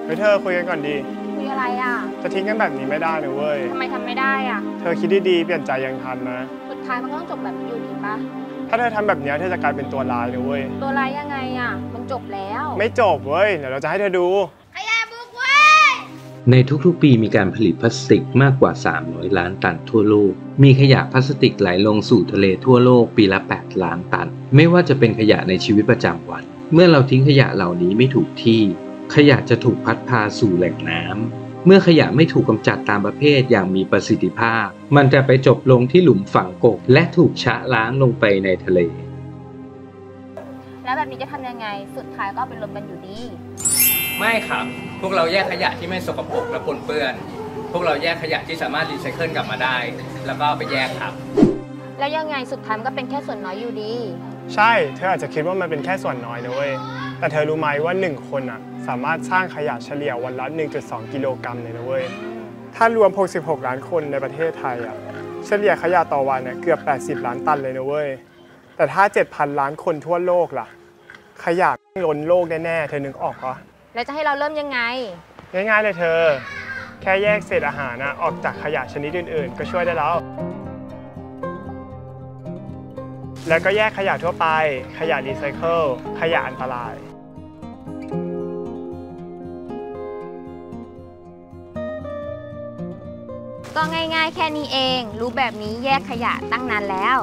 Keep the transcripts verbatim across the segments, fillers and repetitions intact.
เฮ้ยเธอคุยกันก่อนดีคุยอะไรอ่ะจะทิ้งกันแบบนี้ไม่ได้นะเว้ยทำไมทำไม่ได้อ่ะเธอคิดดีๆเปลี่ยนใจยังทันนะสุดท้ายมันก็ต้องจบแบบนี้อยู่ดีปะถ้าเธอทำแบบนี้เธอจะกลายเป็นตัวร้ายนะเว้ยตัวร้ายยังไงอ่ะมันจบแล้วไม่จบเว้ยเดี๋ยวเราจะให้เธอดูขยะบุกเว้ยในทุกๆปีมีการผลิตพลาสติกมากกว่าสามร้อยล้านตันทั่วโลกมีขยะพลาสติกไหลลงสู่ทะเลทั่วโลกปีละแปดล้านตันไม่ว่าจะเป็นขยะในชีวิตประจำวันเมื่อเราทิ้งขยะเหล่านี้ไม่ถูกที่ขยะจะถูกพัดพาสู่แหล่งน้ำเมื่อขยะไม่ถูกกำจัดตามประเภทอย่างมีประสิทธิภาพมันจะไปจบลงที่หลุมฝังกลบและถูกชะล้างลงไปในทะเลแล้วแบบนี้จะทำยังไงสุดท้ายก็เป็นลมกันอยู่ดีไม่ครับพวกเราแยกขยะที่ไม่สกปรกและปนเปื้อนพวกเราแยกขยะที่สามารถรีไซเคิลกลับมาได้แล้วก็ไปแยกครับแล้วยังไงสุดท้ายมันก็เป็นแค่ส่วนน้อยอยู่ดีใช่เธออาจจะคิดว่ามันเป็นแค่ส่วนน้อยนะเว้ยแต่เธอรู้ไหมว่าหนึ่งคนอ่ะสามารถสร้างขยะเฉลี่ยวันละ หนึ่งจุดสอง กิโลกรัมเลยนะเว้ยถ้ารวมหกสิบหกล้านคนในประเทศไทยอ่ะเฉลี่ยขยะต่อวันเนี่ยเกือบแปดสิบล้านตันเลยนะเว้ยแต่ถ้า เจ็ดพัน ล้านคนทั่วโลกล่ะขยะล้นโลกแน่ๆเธอนึกออกปะแล้วจะให้เราเริ่มยังไงง่ายๆเลยเธอแค่แยกเศษอาหารนะออกจากขยะชนิดอื่นๆก็ช่วยได้แล้วแล้วก็แยกขยะทั่วไปขยะรีไซเคิลขยะอันตรายก็ง่ายๆแค่นี้เองรู้แบบนี้แยกขยะตั้งนานแล้ว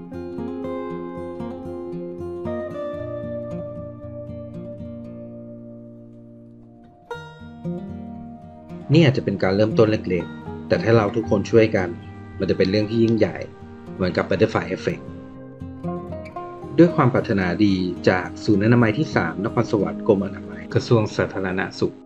นี่อาจจะเป็นการเริ่มต้นเล็กๆแต่ถ้าเราทุกคนช่วยกันมันจะเป็นเรื่องที่ยิ่งใหญ่เหมือนกับ Butterfly Effect ด้วยความปรารถนาดีจากศูนย์อนามัยที่สามนครสวรรค์กรมอนามัยกระทรวงสาธารณสุข